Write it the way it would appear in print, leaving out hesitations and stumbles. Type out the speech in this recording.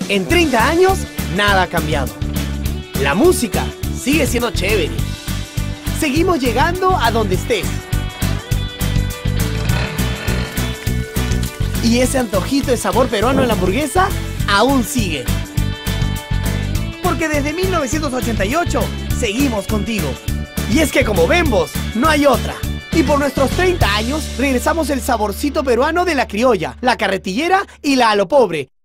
En 30 años, nada ha cambiado. La música sigue siendo chévere. Seguimos llegando a donde estés. Y ese antojito de sabor peruano en la hamburguesa aún sigue. Porque desde 1988 seguimos contigo. Y es que como Bembos, no hay otra. Y por nuestros 30 años regresamos el saborcito peruano de la criolla, la carretillera y la a lo pobre.